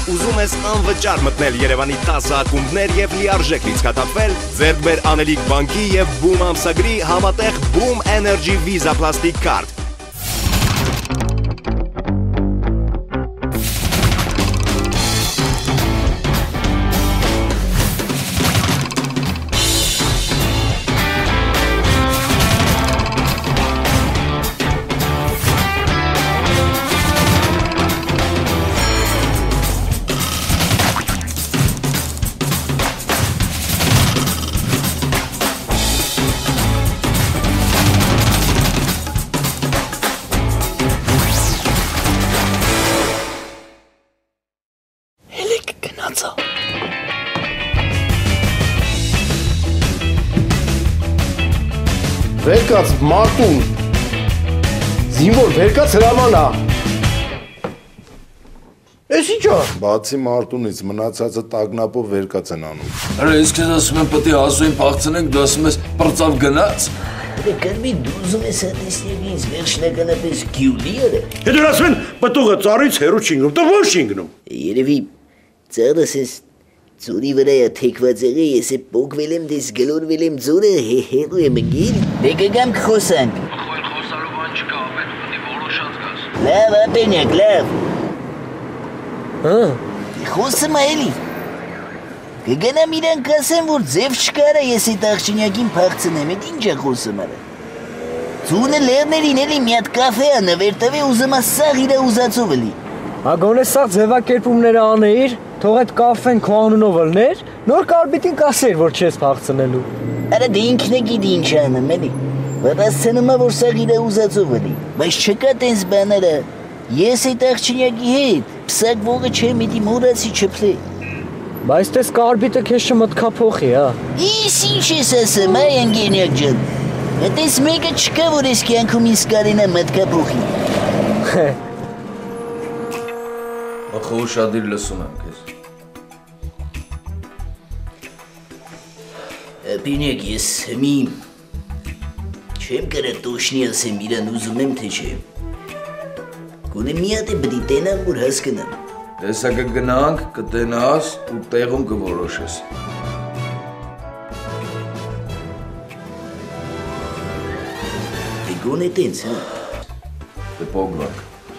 ուզում ես անվճար մտնել Երևանի 10 ակումբներ եւ լիարժեք լիցքաթափվել, ձեռք բեր Անելիք բանկի եւ Boom ամսագրի համատեղ Boom Energy Visa Plastic Card։ Վերկաց Մարտուն, զինվոր վերկաց հրամանա։ Ես իչա։ Բացի Մարտունից մնացածը տագնապով վերկաց են անում։ Արա ես քեզ ասում եմ պետք է ասուին փախցնենք, դու ասում ես պրծավ գնաց։ Կրմի դու ուզում ես հատեսնեvi ինձ վերջնականապես գյուլի արա։ Հետո ասում են պտուղը ծառից հեռու չինգնում, տո ոչ չինգնում։ Երևի ծառս ես Ձորի վրա թեքված եղե, ես է պոկվել եմ, դես գլորվել եմ ձորը, հերու եմ ընգել, դեկգամ կխոսանք։ Ախոյլ խոսալու բան չկա, պետք պտի որոշած գաս։ Լավ, ապենյակ, լավ։ Խոսում էլի։ Կգնամ իրան կասեմ, որ ձև չկարա, ես այդ աղջինյակին փախցնեմ, էդ ինչ է խոսում արա։ Ձունը լերներին էլի միատ կաֆե անա, վերտավե ուզում ասաղ իրա ուզացով էլի։ Ագոնե սաղ ձևակերպումները անեիր, թող այդ կաֆեն քո անունով ըլներ, նոր կարբիտին կասեր, որ չես փախցնելու։ Արա դե ինքն է գիտի ինչ անեմ, էլի։ Վատասցնում է, որ սաղ իրա ուզացով էլի, բայց չկա տենց բաները, ես այդ աղջինյակի հետ, պսակ ողը չեմ իդի մորացի չպլե։ Բայց տես կարբիտը քեզ չմտքափոխի, հա։ Իս ինչ ես ասում, այ ընկերնյակ ջան։ Այդպես մեկը չկա, որ ես կյանքում ինձ կարենա մտքափոխի։ Ախո ուշադիր լսում եմ քեզ։ Ապինեք ես մի չեմ կրա տոշնի ասեմ իրան ուզում եմ թե չէ։ Գոնե մի հատ է բդի տենամ, որ հասկնամ։ Տեսա կգնանք, կտենաս ու տեղում կորոշես։ Դե գոնե տենց, հա։ Դե պոգվակ։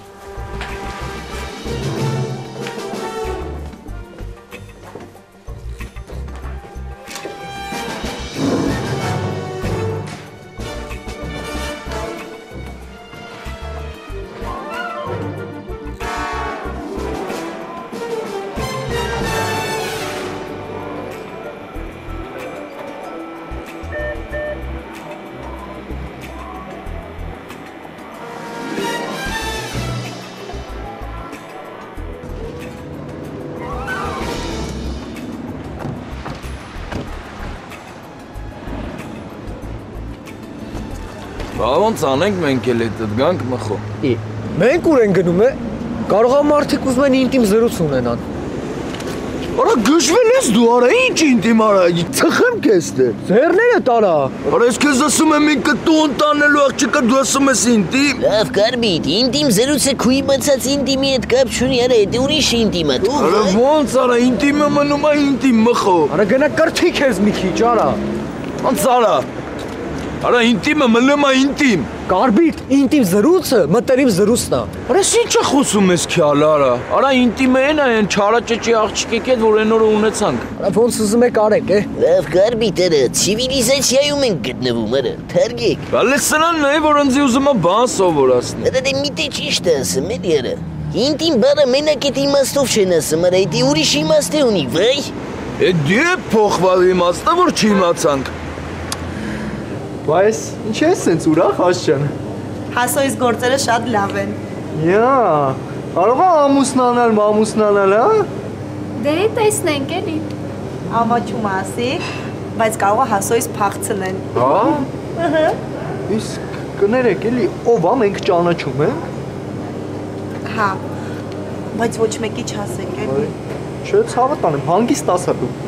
Բա ոնց անենք մենք էլ էդ գանք մխո։ Մենք ուր են գնում է, կարող է մարդիկ ուզում են ինտիմ զրույց ունենան։ Արա գժվել ես դու, արա ինչ ինտիմ արա, ծխեմ քեզ դե։ Ձեռները տարա։ Արա ես քեզ ասում եմ ինքը տուն տանելու աղջիկը դու ասում ես ինտիմ։ Լավ կարբիտ, ինտիմ զրուցը քույ բացած ինտիմի հետ կապ չունի, արա էդ ուրիշ ինտիմ է, դու։ Արա ոնց արա ինտիմը մնում է ինտիմ մխո։ Արա գնա կրթի քեզ մի քիչ, արա։ Ոնց արա։ Արա ինտիմը մնում է ինտիմ։ Կարբիտ, ինտիմ զրույցը մտերիմ զրույցն է։ Արա ինչ է խոսում ես քյալ արա։ Արա ինտիմը են այն չարաճճի աղջիկի հետ որ այն օրը ունեցանք։ Արա ոնց ուզում եք արեք, է։ Լավ կարբիտ արա, ցիվիլիզացիայում ենք գտնվում արա, թարգեք։ Գալիս սրանն է որ ինձ ուզում է բան սովորացնել։ Արա դե միտե ճիշտ է ասում էլի արա։ Ինտիմ բառը մենակ էդ իմաստով չեն ասում, արա էդ ուրիշ իմաստ է ունի, վայ։ Էդ դե փոխվալ իմաստը որ չիմացանք։ Բայց ինչ է սենց ուրախ Հասչան։ Հասոյից գործերը շատ լավ են։ Յա, կարող է ամուսնանալ, հա։ Դե տեսնենք էլի։ Ամաչում ասի, բայց կարող է հասոյից փախցնեն։ Հա։ Ահա։ Իսկ կներեք էլի, ով է մենք ճանաչում ենք։ Հա։ Բայց ոչ մեկի չասեք էլի։ Չէ, ցավը տանեմ, հանգիստ ասա դու։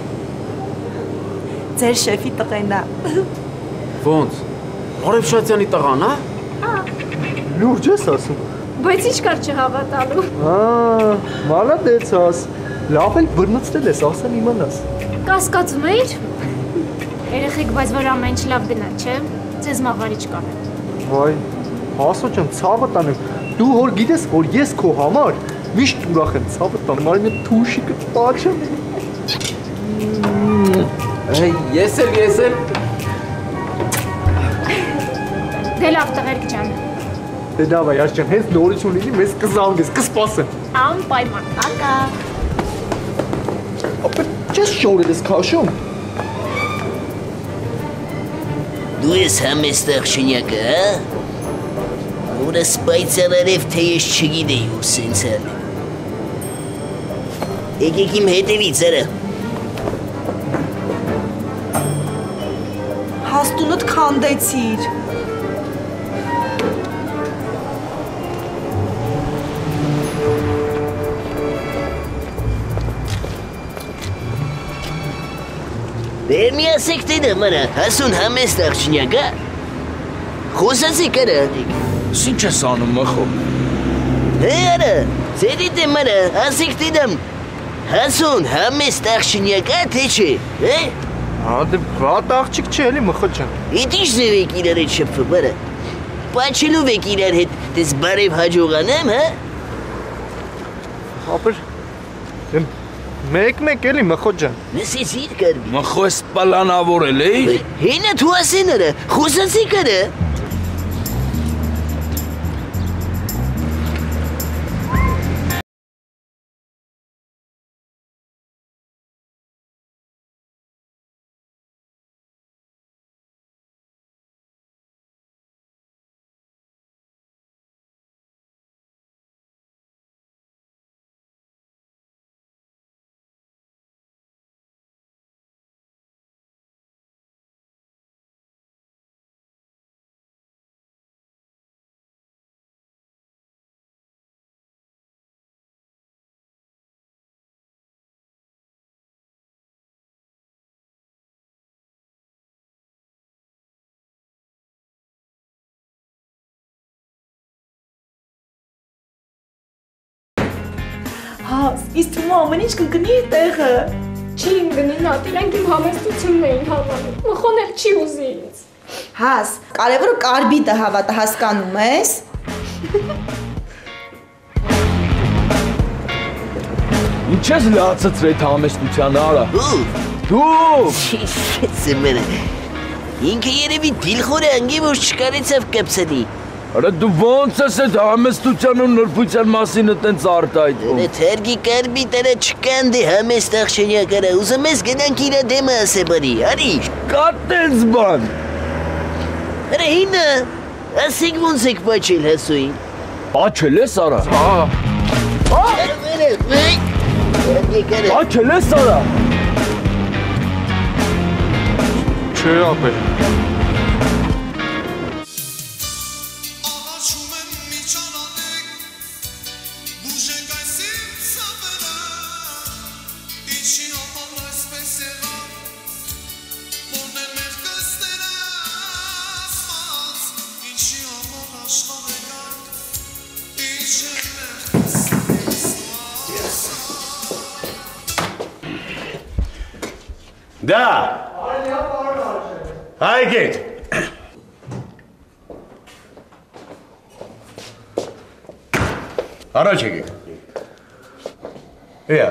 Ձեր շեֆի տղեն է։ Ոնց։ Օրեփշատյանի տղան, հա։ Լուրջ ես ասում։ Բայց ինչ կար չհավատալու։ Մալադեցաս։ Լավ էլ բռնցնել ես, ասեմ իմանաս։ Կասկածում էիր։ Երեխեք, բայց որ ամեն ինչ լավ գնա, չէ՞։ Ձեզ մաղարիչ կա։ Վայ, Հասո ջան, ցավը տանեմ։ Դու հոր գիտես, որ ես քո համար միշտ ուրախ եմ, ցավը տանեմ, արի մի թուշիկը տաչեմ։ Ես էլ։ Դե լավ տղերք ջան։ Դե լավ է, Աշ ջան, հենց նորություն լինի, մեզ կզանգես, կսպասեմ։ Անպայման։ Ակա։ Ապա չես շորել ես քաշում։ Դու ես համեստ աղջնյակը, հա? Որը սպայցարարև թե ես չգիտեի ու սենց հալի։ Եկեք իմ հետևից, արա։ Հաստունդ քանդեցիր։ Բեր մի ասեք դեդը մրա, հասուն համեստ աղջնյակը։ Խոսացեք արա ադիկ։ Ինչ ես անում մխո։ Հե արա, ձերիտ է մրա, ասեք դեդամ։ Հասուն համեստ աղջնյակը թե չէ, է։ Դե վատ աղջիկ չէ էլի մխո ջան։ Իդ ինչ ձև եք իրար հետ շփվում, արա։ Պաչելով եք իրար հետ, դες բարև հաջողանեմ, հա։ Ապեր մեկ էլի մխո ջան։ Լսեցիր կարմի։ Մխո ես պլանավորել էի։ Հենա դու ասեն արա, խոսացեք արա։ Հաս, իսկ թվում ամեն ինչ կգնի տեղը։ Չի ընկնի նատ, իրանք իմ համեստությունն էին հավանում։ Մխոն էլ չի ուզի ինձ։ Հաս, կարևորը կարբիտը հավատը հասկանում ես։ Ինչ ես լացծր այդ համեստությանը արա։ Դու։ Շիշեցը մերը։ Ինքը երևի դիլխոր է անգի, որ չկարեցավ կպսանի։ Արա դու ոնց ես այդ համեստության ու նրբության մասին տենց արտայդում։ Դե թերգի կարբիտ արա չկան դե համեստ աղջնյակ արա, ուզում ես գնանք իրա դեմը ասե բարի, արի։ Կա տենց բան։ Արա հինը, ասեք ոնց եք պաչել հասոին։ Պաչել ես արա։ Պաչել ես արա։ Չէ ապեր։ Da! Haydi. Ara çekin. Ya.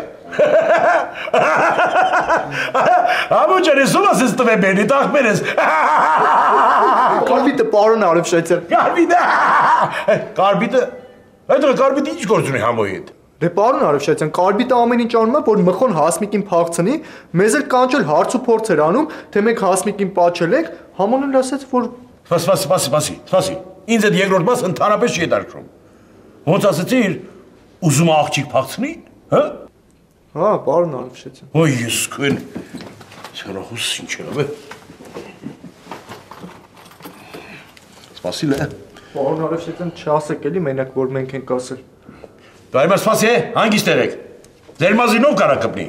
Amca solasız da beni takmeniz. Կարբիտը պարոն Արևշայցյան։ Կարբիտը։ Այդ կարբիտը ինչ գործ ունի համոյի հետ։ Դե պարոն Արևշայցյան, կարբիտը ամեն ինչ անում է, որ մխոն հասմիկին փախցնի, մեզ էլ կանչել հարց ու փորձ էր անում, թե մենք հասմիկին պաչել ենք, համոն էլ ասեց, որ Սպասի։ Ինձ այդ երկրորդ մասը ընդհանրապես չի դարձում։ Ոնց ասեցիր, ուզում աղջիկ փախցնի, հա։ Հա, պարոն Արևշայցյան։ Ոյ, ես քույն։ Ցերախուս ինչ է։ Սպասի լե։ Պարոն Արևշայցյան, չասեք էլի մենակ, որ մենք ենք ասել։ Դու այմա սպասի, հանգիստ եղեք։ Ձեր մազինով կարա կպնի։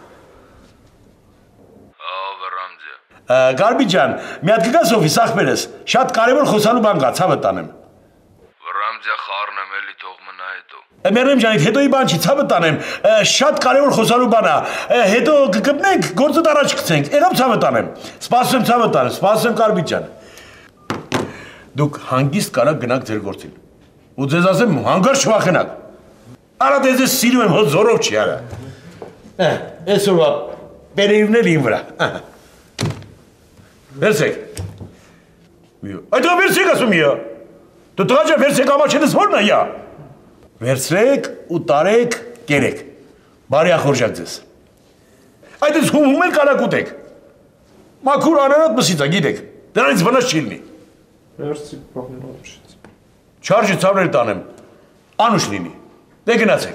Վռամձե։ Գարբի ջան, մի հատ կգաս օֆիս ախպերս, շատ կարևոր խոսալու բան կա, ցավը տանեմ։ Վռամձե խառնեմ էլի թող մնա հետո։ Մերեմ ջանիդ, հետո ի բան չի, ցավը տանեմ, շատ կարևոր խոսալու բան է, հետո կգտնենք, գործը առաջ գցենք, երբ ցավը տանեմ, սպասում ցավը տանեմ, սպասում Կարմիր ջան։ Դուք հանգիստ կարաք գնաք ձեր գործին, ու ձեզ ասեմ հանգարց չվախենաք, արա դեզ սիրում եմ, հոտ զորով չի արա, այսօրվա բերեիվներ իմ վրա, վերցեք, այդղա վերցեք ասում իա, դու տղա ջան վերցեք ամաչենս որն է իա, վերցրեք ու տարեք կերեք, բարի ախորժակ ձեզ, այդ ես հումում էլ կարակ ուտեք, մաքուր անանատ մսիցա գիտեք, դրանից վնաս չի լինի, չարժի ծավներ տանեմ, անուշ լինի, դե գնացեք,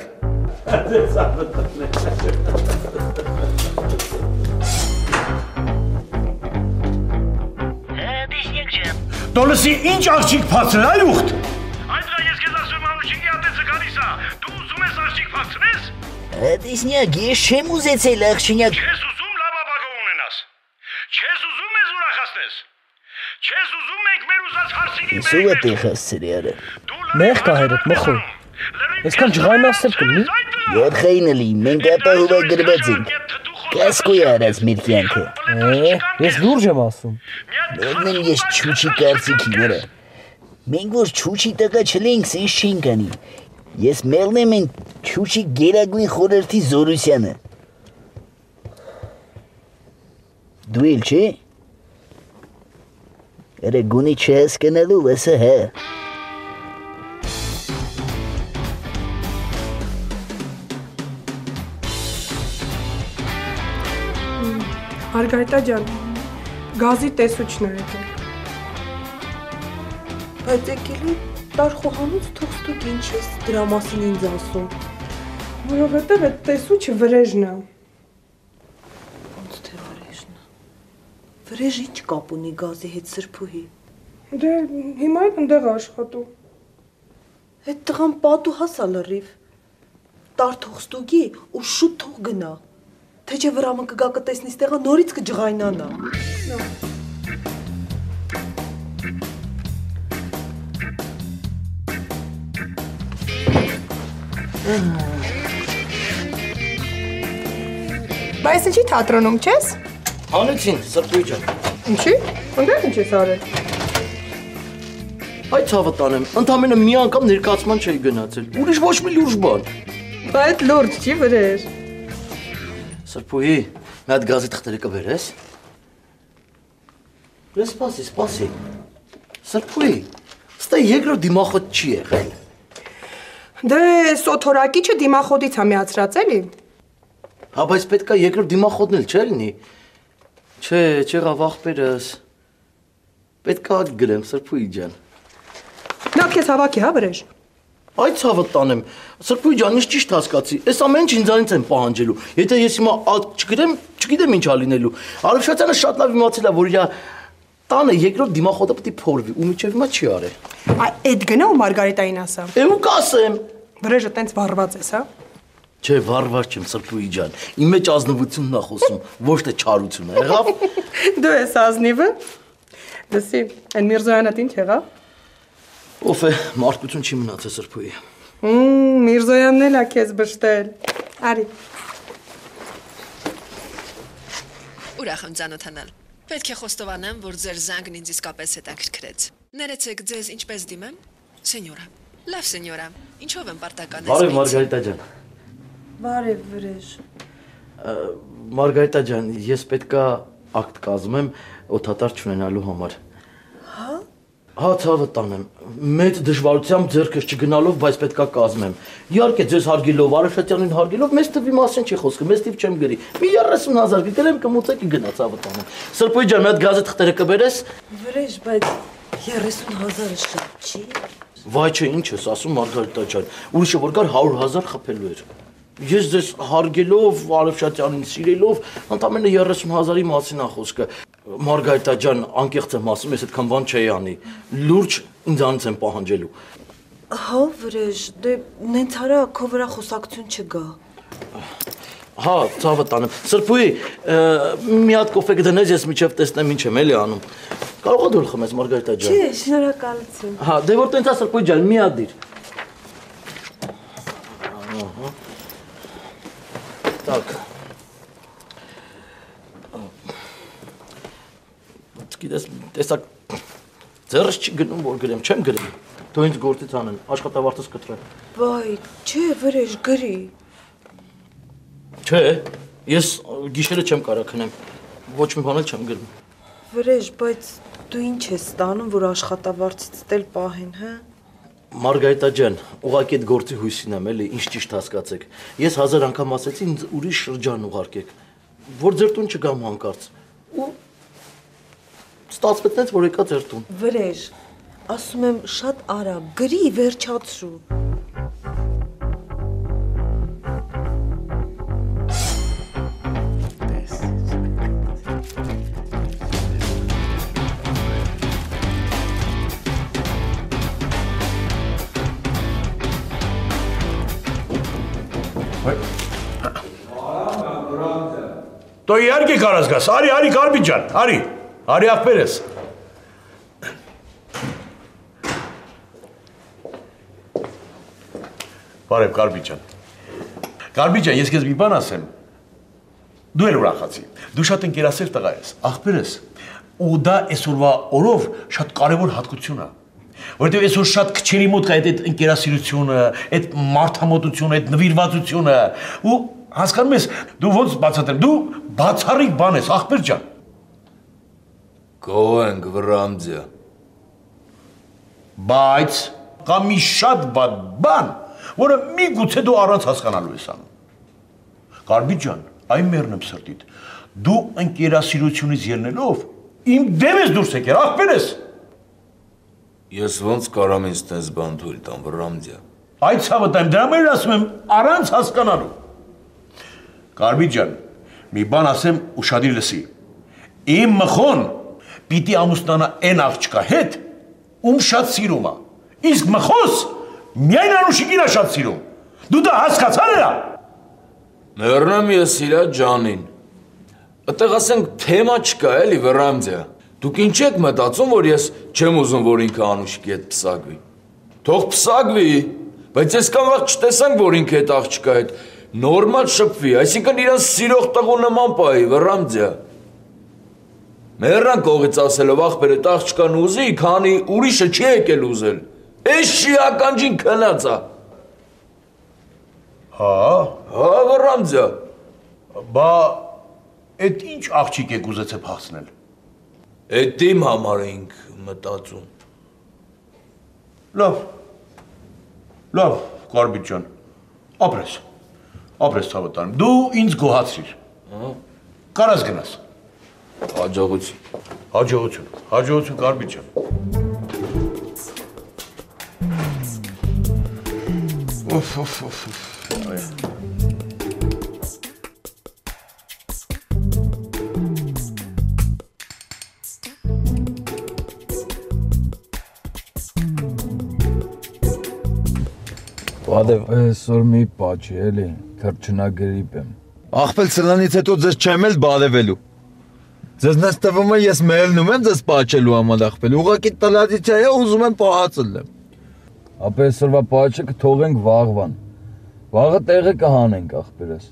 Դոլսի ինչ աղջիկ փացրել, այ ուղտ։ Այդղա ես կեզ ասում ամուշիկի ատեցը գալիս է, դու ուզում ես աղջիկ փացնես։ Տեսնյակ, ես չեմ ուզեցել աղջինյակ։ Չես ուզում լավաբագը ունենաս, չես ուզում ես ուրախացնես, չես ուզում մենք մեր ուզած հարսիկի Իսու է տեղ հասցրի արը։ Մեղ կահերդ մխոր, եսքան ջղայն ասել կլնի։ Յորխայնը լի, մենք ապահովա գրված ենք, կասկոյ արած մեր կյանքը։ Ես լուրջ եմ ասում։ Մերն եմ ես չուչի կարծիքի նրա։ Մենք որ չուչի տղա չլենք, սենց չենք անի։ Ես մերն եմ են չուչի գերագույն խորհրդի զորությանը։ Դու էլ չէ։ Էրե գունի չհասկանալու ասա հա։ Մարգարիտա ջան, գազի տեսուչն է եկել։ Բայց եկել է տարխոհանուց թողստուկ ինչ ես դրա մասին ինձ ասում։ Որովհետև այդ տեսուչը վրեժն է։ Ոնց թե վրեժն է։ Վրեժ ինչ կապ ունի գազի հետ Սրբուհի։ Դե հիմա էլ ընդեղ աշխատում։ Այդ տղան պատու հասա լրիվ։ Տար թողստուկի ու շուտ թող գնա։ Թե չէ վրամը կգա կտեսնի ստեղը նորից կջղայնանա։ Բայց ինչի թատրոնում չես։ Հանեցին, Սրբուհի ջան։ Ինչի։ Ընդեղ ինչ ես արել։ Այդ ցավը տանեմ, ընդամենը մի անգամ ներկայացման չէի գնացել, ուրիշ ոչ մի լուրջ բան։ Բայց լուրջ չի վրեժ։ Սրբուհի, մի հատ գազի թղթերը կբերես։ Ես սպասի։ Սրբուհի, ստե երկրորդ դիմախոտ չի եղել։ Դե սոթորակիչը դիմախոտից է միացրած էլի։ Հա, բայց պետք է երկրորդ դիմախոտն էլ չէ լինի։ Չէ, չեղավ աղբերս։ Պետք է գրեմ, Սրբուհի ջան։ Նա քեզ հավաքի, հա վրեժ։ Այդ ցավը տանեմ, Սրբուհի ջան, ես ճիշտ հասկացի, այս ամեն ինչ ինձանից են պահանջելու, եթե ես հիմա չգրեմ, չգիտեմ ինչ ա լինելու, Արևշատյանը շատ լավ իմացել է, որ իր տանը երկրորդ դիմախոտը պետք է փորվի, ու միջև հիմա չի արել։ Այդ գնա ու Մարգարիտային ասա։ Ու կասեմ։ Վրեժը տենց վառված ես, հա։ Չէ, վառված չեմ, Սրբուհի ջան, իմ մեջ ազնվությունն է խոսում, ոչ թե չարությունը, եղավ։ Դու ես ազնիվը։ Դասի, այն Միրզոյանը ինչ եղավ։ Ով է, մարդկություն չի մնացել Սրբուհի։ Միրզոյանն էլ է քեզ բշտել։ Արի։ Ուրախ եմ ծանոթանալ։ Պետք է խոստովանեմ, որ ձեր զանգն ինձ իսկապես հետաքրքրեց։ Ներեցեք ձեզ ինչպես դիմեմ։ Սենյորա։ Լավ սենյորա։ Ինչով եմ պարտականել։ Բարև Մարգարիտա ջան։ Բարև վրեժ։ Մարգարիտա ջան, ես պետքա ակտ կազմեմ օդատար չունենալու համար։ Հա, ցավը տանեմ, մեծ դժվարությամբ ձեռքս չգնալով, բայց պետքա կազմեմ։ Իհարկե, ձեզ հարգելով, Արևշատյանին հարգելով, մեծ թվի մասին չի խոսքը, մեծ թիվ չեմ գրի։ Մի 30,000 գտել եմ կմուծեք գնա ցավը տանեմ։ Սրբուհի ջան, մի հատ գազի թղթերը կբերես։ Վրեժ, բայց 30,000-ը շատ չի։ Վայ չէ, ինչ ես ասում Մարգարիտա ջան, ուրիշը որ գար 100,000 խփելու էր։ Ես ձեզ հարգելով, Արևշատյանին սիրելով, ընդամենը 30,000-ի մասին է խոսքը։ Մարգարիտա ջան, անկեղծ եմ ասում, ես այդքան բան չէի անի։ Լուրջ ինձանից են պահանջելու։ Հա, վրեժ, դե նենց արա քո վրա խոսակցություն չգա։ Հա, ցավը տանեմ։ Սրբուհի, մի հատ կոֆե կդնես, ես միջև տեսնեմ ինչ եմ էլի անում։ Կարող ես դուր խմես Մարգարիտա ջան։ Չէ, շնորհակալություն։ Հա, դե որ տենց է Սրբուհի ջան, մի հատ դիր։ Հարկը։ Գիտես, տեսակ ձեռս չի գնում, որ գրեմ, չեմ գրեմ։ Դու ինձ գործից անեն, աշխատավարձս կտրեմ։ Վայ, չէ, վրեժ գրի։ Չէ, ես գիշերը չեմ կարող քնեմ։ Ոչ մի բան էլ չեմ գրում։ Վրեժ, բայց դու ինչ ես ստանում, որ աշխատավարձից դել պահեն, հա։ Մարգարիտա ջան, ուղղակի այդ գործի հույսին եմ, էլի, ինչ ճիշտ հասկացեք։ Ես 1000 անգամ ասեցի ինձ ուրիշ շրջան ուղարկեք, որ ձեր տուն չգամ հանկարծ։ Ու ստացվեց, որ եկա ձեր տուն։ Վրեժ, ասում եմ շատ արագ, գրի վերջացրու։ Դու իհարկե կարաս գաս, արի Կարմիր ջան, արի ախպերս։ Բարև Կարմիր ջան։ Կարմիր ջան, ես քեզ մի բան ասեմ։ Դու էլ ուրախացի։ Դու շատ ընկերասեր տղա ես, ախպերս։ Ու դա այսօրվա օրով շատ կարևոր հատկություն է։ Որտեւ այսօր շատ քչերի մոտ կա այդ ընկերասիրությունը, այդ մարդամոտությունը, այդ նվիրվածությունը ու հասկանում ես, դու ոնց բացատրեմ, դու բացառիկ բան ես, ախպեր ջան։ Գոհենք վրամձյա։ Բայց կա մի շատ բան, որը միգուցե դու առանց հասկանալու ես անում։ Կարմիր ջան, այն մեռնեմ սրտիդ, դու ընկերասիրությունից ելնելով իմ դեմ ես դուրս եկել, ախպեր ես։ Ես ոնց կարամ ինձ տես բան թույլ տամ վրամձյա։ Այդ ցավը տայմ, դրա մեր ասում եմ առանց հասկանալու։ Կարմիր ջան, մի բան ասեմ ուշադիր լսի։ Իմ մխոն պիտի ամուսնանա այն աղջկա հետ, ում շատ սիրում է։ Իսկ մխոս միայն Անուշիկին է շատ սիրում։ Դու դա հասկացա՞ր էլա։ Մեռնեմ ես իրա ջանին։ Այդտեղ ասենք թեմա չկա էլի վրամձյա։ Դուք ինչ եք մտածում, որ ես չեմ ուզում, որ ինքը Անուշիկի հետ փսակվի։ Թող փսակվի, բայց ես կամ վաղ չտեսանք, որ ինքը այդ աղջկա հետ նորմալ շփվի, այսինքն իրան սիրող տղու նման պահի, վրամձյա։ Մեռան կողից ասելով ախպեր այդ աղջկան ուզի, քանի ուրիշը չի եկել ուզել։ Էս շիականջին քնած է։ Հա, վրամձյա։ Բա այդ ինչ աղջիկ եք ուզեցե փախցնել։ Այդ իմ համար ենք մտածում։ Լավ, Կարմիր ջան, ապրես ցավը տանեմ, դու ինձ գոհացրիր, կարաս գնաս։ Հաջողություն Կարմիր ջան։ Բադև, այսօր մի պաչի էլի, թրջնագրիպ եմ։ Ախպել սրանից հետո ձեզ չեմ էլ բադևելու։ Ձեզ նես տվում է ես մելնում եմ ձեզ պաչելու համար ախպել, ուղղակի տրադիցիա է ուզում եմ պահածել եմ։ Ապա այսօրվա պաչը կթողենք վաղվան։ Վաղը տեղը կհանենք ախպերս։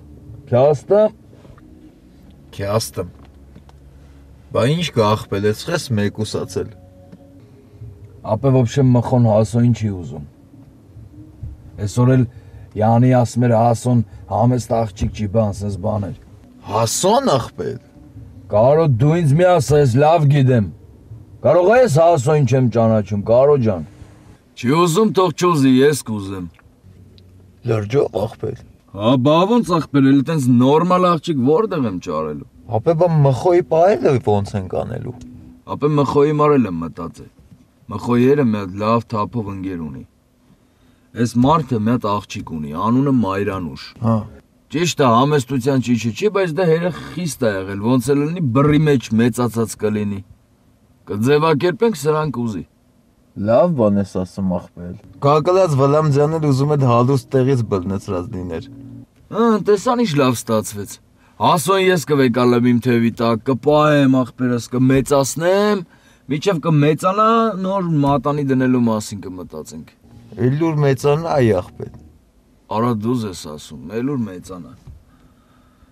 Քյաստը։ Բա ինչ կա ախպել, ես խես մեկուսացել։ Ապա ոբշե մխոն հասոին չի ուզում։ Այսօր էլ Յանի ասում էր Հասոն համեստ աղջիկ չի բան, սենց բաներ։ Հասոն ախպել։ Կարո դու ինձ մի ասա, ես լավ գիտեմ։ Կարող ես Հասոին չեմ ճանաչում, Կարո ջան։ Չի ուզում, թող չուզի, ես կուզեմ։ Լրջող ախպել։ Հա, բա ոնց ախպել, էլ տենց նորմալ աղջիկ որտեղ եմ ճարելու։ Ապա բա մխոյի պահելը ոնց են կանելու։ Ապա մխոյի մարել եմ մտածել։ Մխոյերը մի հատ լավ թափող ընկեր ունի։ Այս մարդը մի հատ աղջիկ ունի, անունը Մայրանուշ։ Հա։ Ճիշտ է, համեստության ճիշտ չի, բայց դա հերը խիստ է եղել, ոնց էլ լինի բռի մեջ մեծացած կլինի։ Կձևակերպենք սրանք ուզի։ Լավ բան ես ասում ախպել։ Կակլած Վլամձյանն էլ ուզում է հալուստ տեղից բռնեցրած լիներ։ Տեսան ինչ լավ ստացվեց։ Հասոն ես կվեկալեմ իմ թևի տակ, կպահեմ ախպերս, կմեծացնեմ, մինչև կմեծանա, նոր մատանի դնելու մասին կմտածենք։ Էլուր մեծանա այ ախպել։ Արա դուզ ես ասում, էլուր մեծանա։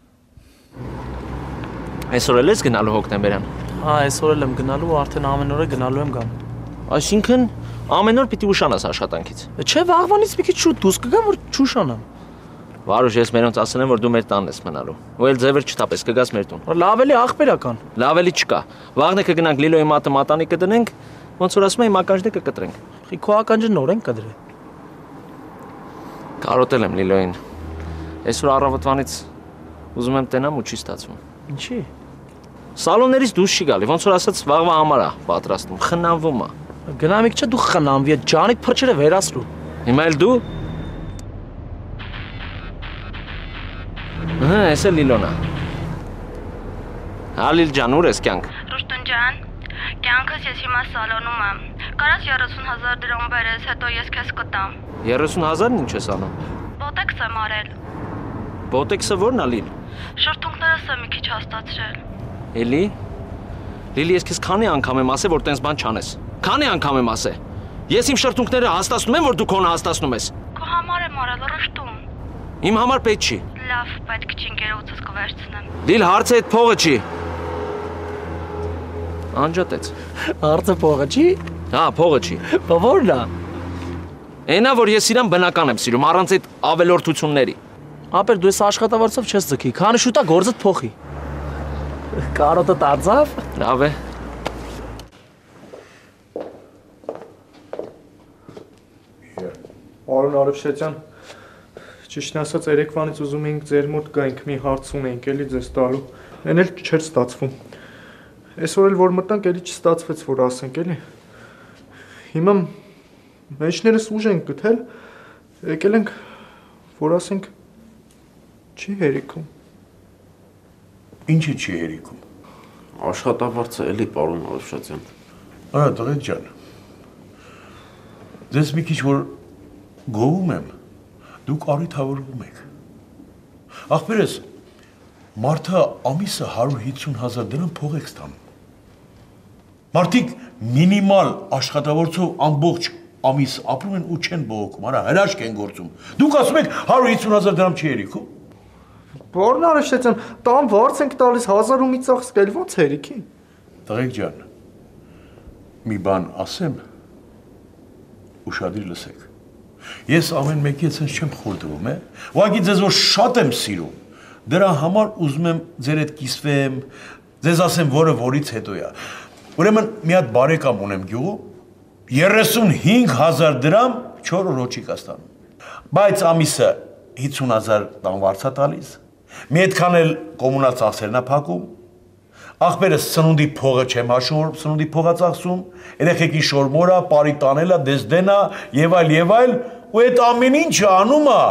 Այսօր էլ ես գնալու հոկտեմբերյան։ Հա, այսօր էլ եմ գնալու ու արդեն ամեն օրը գնալու եմ գամ։ Այսինքն ամեն օր պիտի ուշանաս աշխատանքից։ Չէ, վաղվանից մի քիչ շուտ դուրս կգամ, որ չուշանամ։ Վարուժ, ես մերոնց ասեմ, որ դու մեր տանն ես մնալու։ Ու էլ ձևեր չտապես, կգաս մեր տուն։ Լավ էլի աղբերական։ Լավ էլի չկա։ Վաղն է կգնանք Լիլոյի մատը մատանի կդնենք, ոնց որ ասում եմ ականջը կկտրենք։ Քո ականջը նոր են կդրել։ Կարոտել եմ Լիլոյին։ Այսօր առավոտվանից ուզում եմ տենամ ու չի ստացվում։ Ինչի։ Սալոններից դուրս չի գալի, ոնց որ ասած վաղվա համար է պատրաստում, խնամվում է։ Գնամիկ չէ դու խնամվի, ջանիդ փրչերը վերացրու։ Հիմա էլ դու։ Հա, էս է Լիլոնա։ Հա Լիլ ջան, ուր ես կյանք։ Ռուշտուն ջան, կյանքս ես հիմա սալոնում եմ։ Կարաս 30,000 դրամ բերես, հետո ես քեզ կտամ։ 30,000-ն ինչ ես անում։ Բոտեքս եմ արել։ Բոտեքսը ո՞րն է Լիլ։ Շրթունքներս եմ մի քիչ հաստացրել։ Էլի։ Լիլի, ես քեզ քանի անգամ եմ ասել, որ տենց բան չանես։ Քանի անգամ եմ ասել։ Ես իմ շրթունքները հաստացնում եմ, որ դու քոնը հաստացնում ես։ Քո համար եմ արել, Ռուշտուն։ Իմ համար պետք չի։ Լավ, պետք չի ընկերոջս կվերցնեմ։ Լիլ, հարցը այդ փողը չի։ Անջատեց։ Հարցը փողը չի։ Հա, փողը չի։ Բա ո՞րն է։ Այնա, որ ես իրան բնական եմ սիրում, առանց այդ ավելորդությունների։ Ապեր դու ես աշխատավարձով չես ձգի, քանի շուտ է գործդ փոխի։ Կարոտը դարձավ։ Լավ է։ Պարոն Արևշեցյան, ճիշտն ասած երեկվանից ուզում էինք ձեր մոտ գայինք, մի հարց ունեինք էլի ձեզ տալու։ Էն էլ չէր ստացվում։ Այսօր էլ որ մտանք, էլի չստացվեց, որ ասենք էլի։ Հիմա մեջներս ուժ ենք գտել, եկել ենք, որ ասենք չի հերիքում։ Ինչի չի հերիքում։ Աշխատավարձը էլի պարոն Արևշեցյան։ Արա տղեկ ջան։ Ձեզ մի քիչ որ գովում եմ, դուք առիթավորվում եք։ Ախպերս, մարդը ամիսը 150,000 դրամ փող եք ստանում։ Մարդիկ մինիմալ աշխատավորցով ամբողջ ամիս ապրում են ու չեն բողոքում, արա հրաշք են գործում։ Դուք ասում եք 150,000 դրամ չի հերիքում։ Պարոն Արևշեցյան, տան վարձ ենք տալիս 1000 ու մի ծախս կել ոնց հերիքի։ Տղեկ ջան, մի բան ասեմ, ուշադիր լսեք։ Ես ամեն մեկի հետ չեմ խորտվում, ուղղակի ձեզ որ շատ եմ սիրում, դրա համար ուզում եմ ձեր հետ կիսվեմ, ձեզ ասեմ որը որից հետո է։ Ուրեմն մի հատ բարեկամ ունեմ գյուղում, 35,000 դրամ 4 օր հոչիկ է ստանում։ Բայց ամիսը 50,000 տան վարձ է տալիս, մի այդքան էլ կոմունալ ծախսերն է փակում, ախպերս սնունդի փողը չեմ հաշվում, սնունդի փողա ծախսում, երեխեքի շորմորա, պարի տանելա, դեսդենա, եւ այլ, ու այդ ամեն ինչը անում է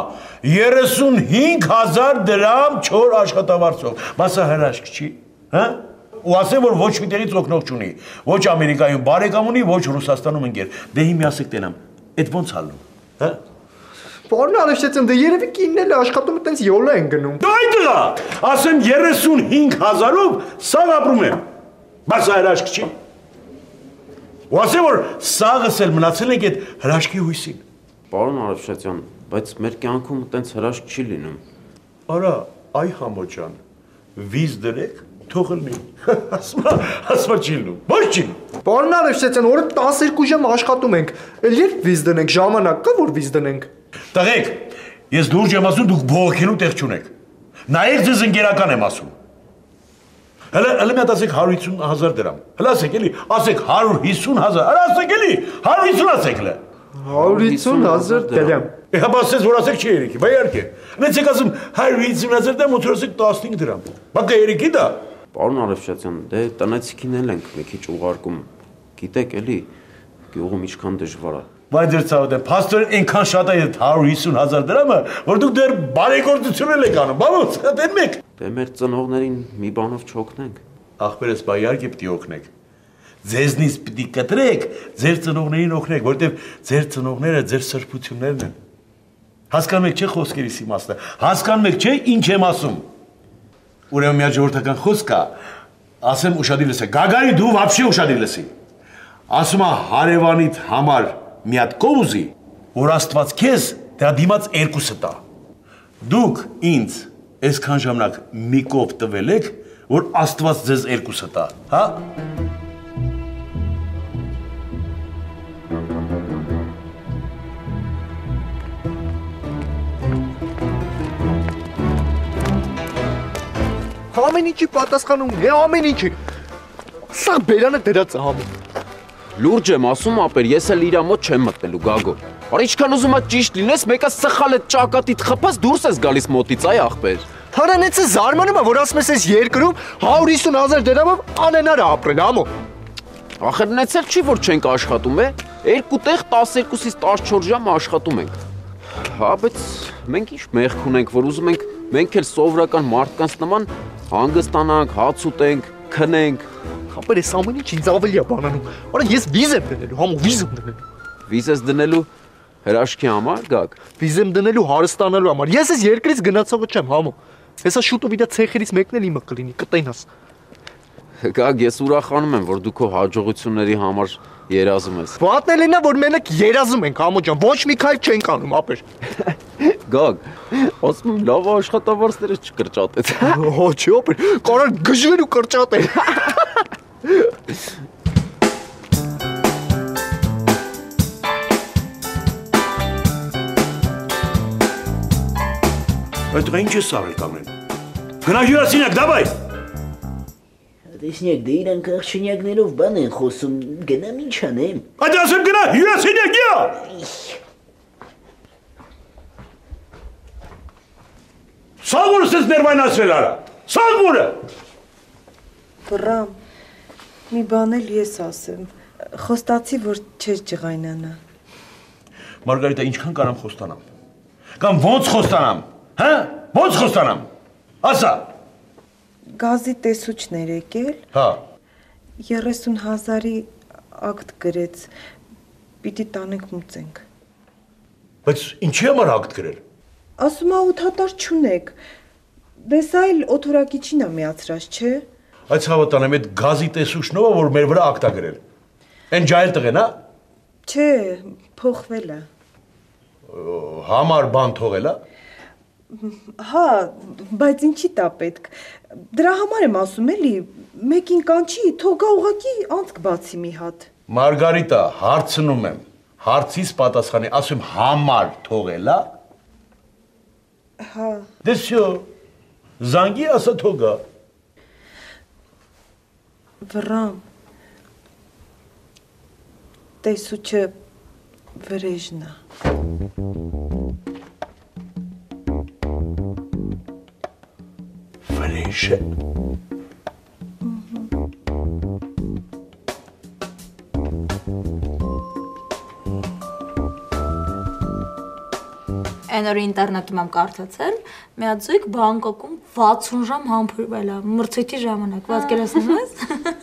35,000 դրամ 4 աշխատավարձով։ Մասը հրաշք չի, հա? Ու ասեմ, որ ոչ մի տեղից օգնող չունի, ոչ Ամերիկայում բարեկամ ունի, ոչ Ռուսաստանում ընկեր։ Դե հիմա ասեք տենամ, այդ ոնց հալնում, հա? Պարոն Արևշեցյան, դե երևի կինն էլ աշխատում է տենց յոլա են գնում։ Դա այդ դղա, ասեմ 35,000-ով սաղ ապրում եմ, բայց հրաշք չի։ Ու ասեմ, որ սաղս էլ մնացել ենք այդ հրաշքի հույսին։ Պարոն Արևշեցյան, բայց մեր կյանքում տենց հրաշք չի լինում։ Արա, այ համո ջան, վիզ դրեք, թող լինի։ Ասма չի լինում, ոչ չի։ Պարոն Արևշեցյան, օրը 12 ժամ աշխատում ենք, էլ երբ վիզ դնենք, ժամանակ կա որ վիզ դնենք։ Տղեկ, ես լուրջ եմ ասում, դուք բողոքելու տեղ չունեք։ Նայեք ձեզ ընկերական եմ ասում։ Հələ մի հատ ասեք 150,000 դրամ։ Հələ ասեք էլի, ասեք 150,000, հələ ասեք էլի, 150 ասեք լը։ 150,000 դրամ։ Հա ասես որ ասեք չի երիքի, բա իհարկե։ Նեցեք ասում 150,000 դրամ, ոնց ասեք 15 դրամ։ Բա կա երիքի դա։ Պարոն Արևշեցյան, դե տնեցիկին էլ ենք մի քիչ ուղարկում։ Գիտեք էլի, գյուղում ինչքան դժվար է։ Բայց դեր ցավոտ է, փաստորեն այնքան շատ է 150,000 դրամը, որ դուք դեռ բարեգործություն եք անում, բա ոնց, դեն մեկ։ Դե մեր ծնողներին մի բանով չօգնենք։ Ախպերս բա իհարկե պիտի օգնեք։ Ձեզնից պիտի կտրեք, ձեր ծնողներին օգնեք, որտեվ ձեր ծնողները ձեր սրբություններն են։ Հասկանում եք չէ խոսքերիս իմաստը, հասկանում եք չէ ինչ եմ ասում։ Ուրեմն մի ժողովրդական խոսք կա, ասեմ ուշադիր լսեք, Գագարի դու вообще ուշադիր լսի։ Ասում է հարևանիդ համար մի հատ կոուզի, որ Աստված քեզ դրա դիմաց երկուսը տա։ Դուք ինձ այսքան ժամանակ մի կոպ տվել եք, որ Աստված ձեզ երկուսը տա, հա? Ամեն ինչի պատասխանում է, ամեն ինչի։ Սա բերանը դրած է համը։ Լուրջ եմ ասում, ապեր, ես էլ իրա մոտ չեմ մտնելու, Գագո։ Արա ինչքան ուզում ես ճիշտ լինես, մեկը սխալ է ճակատիդ խփած դուրս ես գալիս մոտից, այ ախպեր։ Հանանեցը զարմանում է, որ ասում ես այս երկրում 150,000 դրամով անենար է ապրել, համո։ Ախր նենց էլ չի, որ չենք աշխատում, է։ Երկու տեղ 12-ից 14 ժամ աշխատում ենք։ Հա, բայց մենք ինչ մեղք ունենք, որ ուզում ենք մենք էլ սովորական մարդկանց նման հանգստանանք, հաց ուտենք, քնենք։ Ապեր ես ամեն ինչ ինձ ավելի է բանանում։ Արա ես վիզ եմ դնելու, համո վիզ եմ դնելու։ Վիզ ես դնելու հրաշքի համար, Գագ։ Վիզ եմ դնելու հարստանալու համար։ Ես այս երկրից գնացողը չեմ, համո։ Հեսա շուտով իրա ցեխերից մեկն էլ իմը կլինի, կտենաս։ Գագ, ես ուրախանում եմ, որ դու քո հաջողությունների համար երազում ես։ Պատն էլ ինա, որ մենակ երազում ենք, համո ջան, ոչ մի քայլ չենք անում, ապեր։ Գագ, ասում եմ լավ աշխատավարձները չկրճատեց։ Հո, չի, ապեր, կարար գժվել ու կրճատել։ Այդ ինչ ես արել կամեն։ Գնա հյուրասենյակ, դավայ։ Տեսնեք, դե իրանք աղջնյակներով բան են խոսում, գնամ ինչ անեմ։ Այդ ասեմ գնա հյուրասենյակ, յա։ Սաղուրը սենց ներվայնացրել արա, սաղուրը։ Վռամ, մի բան էլ ես ասեմ, խոստացի, որ չես ջղայնանա։ Մարգարիտա, ինչքան կարամ խոստանամ, կամ ոնց խոստանամ, հա, ոնց խոստանամ, ասա։ Գազի տեսուչներ եկել, հա, 30,000-ի ակտ գրեց, պիտի տանենք մուծենք։ Բայց ինչի համար ակտ գրել։ Ասում է ութատար չունեք, դես այլ օթորակիչին է միացրած, չէ։ Այդ հավատանեմ, այդ գազի տեսուչնովը, որ մեր վրա ակտ է գրել։ Են ջայել տղեն, հա։ Չէ, փոխվել է։ Համար բան թողել, հա։ Հա, բայց ինչի տա պետք։ Դրա համար եմ ասում էլի, մեկին կանչի, թող գա ուղակի անցք բացի մի հատ։ Մարգարիտա, հարցնում եմ, հարցիս պատասխանի, ասում համար թողել, հա։ Հա։ Դե всё, զանգի ասա թող գա։ Վռամ, տեսուչը վրեժն է։ Վրեժը։ Այն օրը ինտերնետում եմ կարդացել, մի հատ զույգ Բանգկոկում 60 ժամ համբուրվել է, մրցույթի ժամանակ, պատկերացնում ես։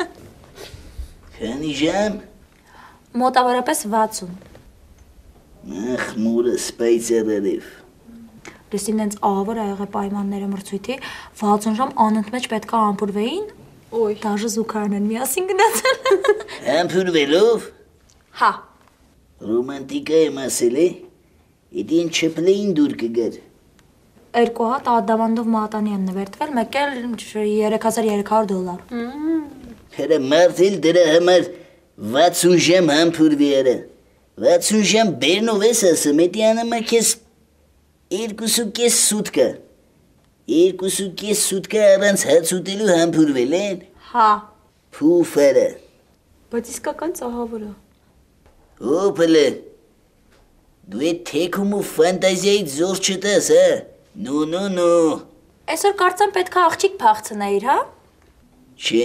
Քանի ժամ։ Մոտավորապես 60։ Ախ, մուրս պայծերերև։ Լսին նենց ավոր ա եղել պայմանները մրցույթի, 60 ժամ անընդմեջ պետքա համբուրվեին, դաժե զուգարն են միասին գնացել։ Համբուրվելով։ Հա։ Ռոմանտիկա եմ ասել է, իդի են չպլեին դուր կգար։ Երկու հատ ադավանդով մատանի եմ նվերտվել, մեկ էլ $3,300։ Հələ մարդ էլ դրա համար 60 ժամ համբուրվի արա։ 60 ժամ բերնով ես ասում, էդի անամա կես 2.5 սուտկա։ 2.5 սուտկա առանց հաց ուտելու համբուրվել են։ Հա։ Փուֆերը։ Բայց իսկական ծահավոր է։ Օպլը։ Դու էդ թեքում ու ֆանտազիայից զոր չտես, հա։ Նո։ Այսօր կարծեմ պետքա աղջիկ փախցնեիր, հա։ Չէ։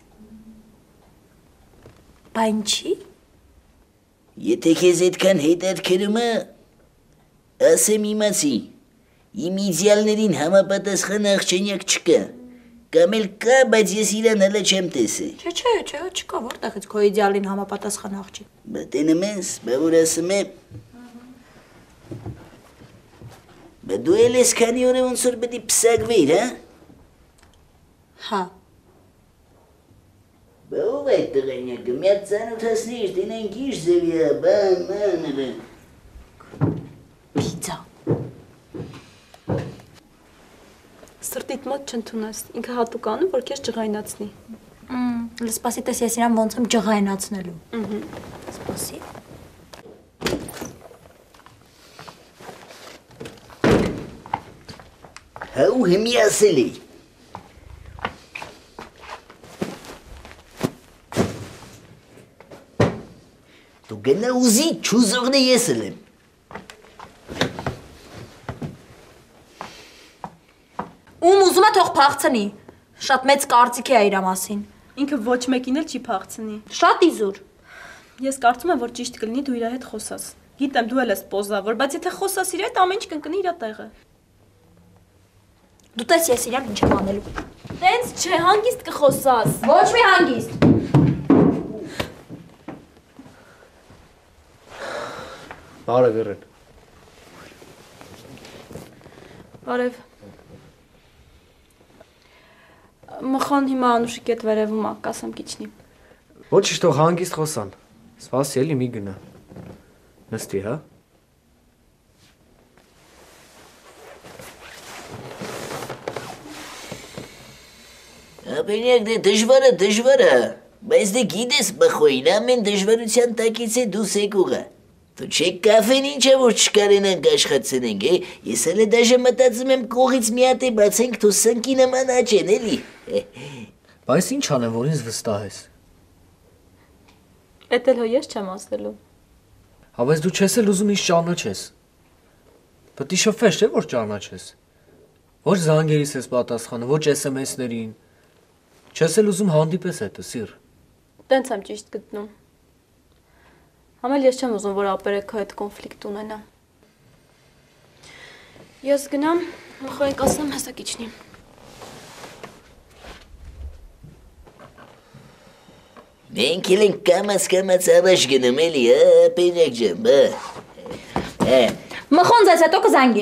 Բա ինչի։ Եթե քեզ այդքան հետաքրում է, ասեմ իմացի, իմ իդեալներին համապատասխան աղջնյակ չկա, կամ էլ կա, բայց ես իրան հələ չեմ տեսել։ Չէ, չկա, որտեղից քո իդեալին համապատասխան աղջիկ։ Բա տենում ես, բա որ ասում եմ։ Բա դու էլ ես քանի օր ոնց որ պետք է պսակվեիր, հա։ Հա։ Բա ով է տղենյակը, մի հատ ծանոթացնիր, տենենք ինչ ձևի է, բան։ Պիցա։ Սրտիդ մոտ չընդունես։ Ինքը հատուկ անում, որ քեզ ջղայնացնի։ Սպասի, տես ես իրան ոնց եմ ջղայնացնելու։ Սպասի։ Հա ու հիմի ասել էի։ Դու գնա ուզի չուզողն է ես էլ եմ։ Ում ուզում է թող փախցնի։ Շատ մեծ կարծիք է իր մասին։ Ինքը ոչ մեկին էլ չի փախցնի։ Շատ իզուր։ Ես կարծում եմ, որ ճիշտ կլինի դու իր հետ խոսաս։ Գիտեմ դու էլ ես պոզավոր, բայց եթե խոսաս իր հետ, ամեն ինչ կընկնի իր տեղը։ Դու տես ես իրան ինչ եմ անելու։ Տենց չէ, հանգիստ կխոսաս։ Ոչ մի հանգիստ։ Բարև Իրեն։ Բարև։ Մխան հիմա Անուշի կետ վերևում ա, կասեմ կիչնի։ Ոչինչ թող հանգիստ խոսան։ Սպասի էլի մի գնա։ Նստի, հա։ Ապենյակ դե դժվար է, բայց դե գիտես բխոյին ամեն դժվարության տակից է դուս եկուղը։ Դու չեք կաֆեն ինչ է որ չկարենանք աշխատցնենք, ես հələ դաժե մտածում եմ կողից մի հատ է բացենք թու սնկի նման աճեն էլի։ Բայց ինչ անեմ, որ ինձ վստահես։ Էդ էլ հո ես չեմ ասելու։ Հա բայց դու չես էլ ուզում ինձ ճանաչես։ Պետք է շփվես, չէ՞ որ ճանաչես։ Ոչ զանգերիս ես պատասխանում, ոչ SMS-ներին։ Չես էլ ուզում հանդիպես հետը, սիր։ Տենց եմ ճիշտ գտնում։ Համ էլ ես չեմ ուզում, որ ապերեքը հետ կոնֆլիկտ ունենա։ Ես գնամ, մխոյին կասեմ հեսա կիչնի։ Մենք էլ ենք կամաց առաջ գնում էլի, ապենյակ ջան, բա։ Մխոն ձեզ հետո կզանգի։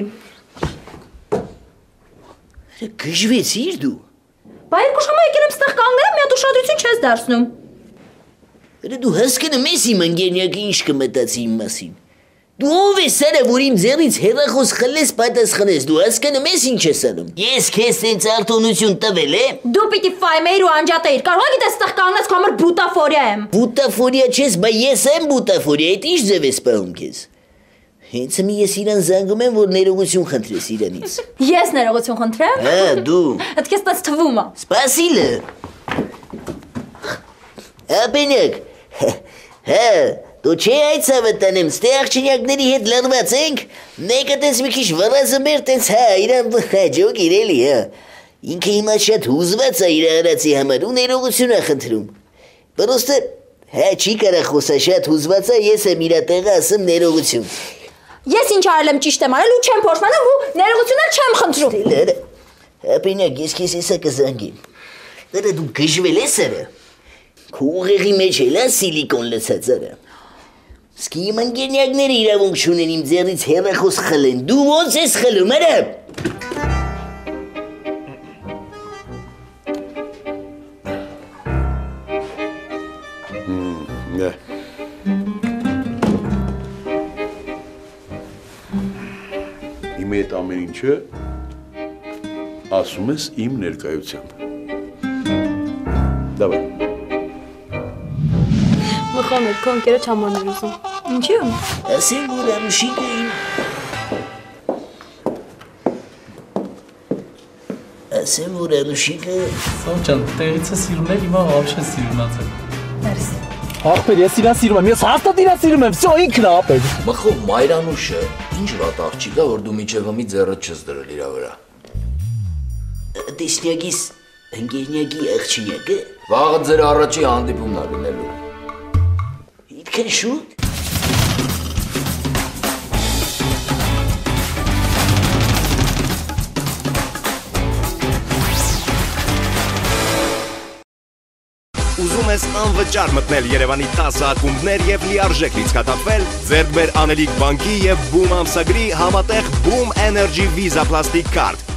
Գժվեցիր դու։ Բա երկու շամա եկել եմ ստեղ կանգնել, մի հատ ուշադրություն չես դարձնում։ Դու հասկանում ես իմ ընկերնյակը ինչ կմտածի իմ մասին։ Դու ով ես սարը, որ իմ ձեռից հեռախոս խլես պատասխանես, դու հասկանում ես ինչ ես անում։ Ես քեզ տենց արտոնություն տվել եմ։ Դու պիտի ֆայմեիր ու անջատեիր, կարող եք դες ստեղ կանգնած քո համար բուտաֆորիա եմ։ Բուտաֆորիա չես, բա ես եմ բուտաֆորիա, այդ ինչ ձև ես պահում քեզ։ Հենց մի ես իրան զանգում եմ, որ ներողություն խնդրես իրանից։ Ես ներողություն խնդրեմ։ Հա, դու։ Այդ քեզ տես թվում է։ Սպասիլը։ Ապենյակ։ Հա, դու չէ այդ ցավտանեմ, ստե աղջնյակների հետ լրված ենք, մեկը տես մի քիչ վրազը մեր տես հա, իրան հաջող իրելի, հա։ Ինքը հիմա շատ հուզված է իր արածի համար ու ներողություն է խնդրում։ Պրոստը, հա, չի կարա խոսա, շատ հուզված է, ես եմ իրա տեղը ասեմ ներողություն։ Ես ինչ արել եմ ճիշտ եմ արել ու չեմ փոշմանում ու ներողություն էլ չեմ խնդրում։ Ապենյակ, ես քեզ հեսա կզանգեմ։ Դրա դու գժվել ես արա։ Քո ուղեղի մեջ էլ է սիլիկոն լցած արա։ Սկի իմ ընկերնյակները իրավունք չունեն իմ ձեռից հեռախոս խլեն, դու ոնց ես խլում, արա։ Իմ այդ ամեն ինչը ասում ես իմ ներկայությամբ։ Դավայ։ Մխան էր, քո ընկերը չամաներ ուզում։ Ինչի՞ եմ։ Ասեմ, որ Անուշիկը իմ։ Ասեմ, որ Անուշիկը։ Սամջան, տեղից է սիրուն էլ, հիմա вообще սիրունացել։ Մերսի։ Ախպեր, ես իրան սիրում եմ, ես հաստատ իրան սիրում եմ, всё ինքն է ապեր։ Մխո Մայրանուշը, ինչ վատ աղջիկ է, որ դու միջև մի ձեռը չես դրել իր վրա։ Տեսնյակիս ընկերնյակի աղջնյակը։ Վաղը ձեր առաջի հանդիպումն է լինելու։ Իդքան շուտ։ Ուզում ես անվճար մտնել Երևանի 10 ակումբներ եւ լիարժեք լիցքաթափվել, ձեռք բեր Անելիք բանկի եւ Boom ամսագրի համատեղ Boom Energy Visa Plastic Card։